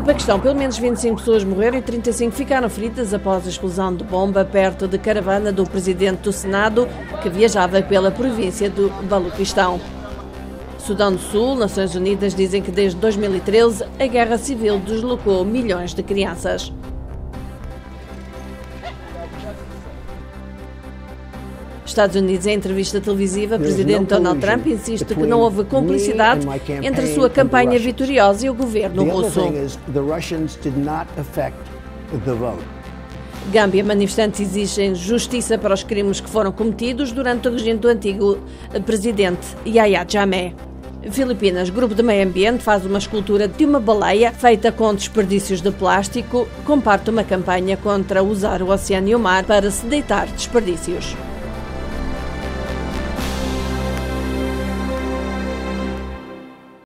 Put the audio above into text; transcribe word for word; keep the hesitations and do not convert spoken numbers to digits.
Paquistão, pelo menos vinte e cinco pessoas morreram e trinta e cinco ficaram feridas após a explosão de bomba perto de caravana do presidente do Senado, que viajava pela província do Baluquistão. Sudão do Sul, Nações Unidas dizem que desde dois mil e treze a guerra civil deslocou milhões de crianças. Estados Unidos, em entrevista televisiva, o presidente Donald Trump insiste que não houve cumplicidade entre a sua campanha vitoriosa e o governo russo. Gâmbia, manifestantes exigem justiça para os crimes que foram cometidos durante o regime do antigo presidente Yahya Jammeh. Filipinas, grupo de meio ambiente faz uma escultura de uma baleia feita com desperdícios de plástico, comparte uma campanha contra usar o oceano e o mar para se deitar desperdícios.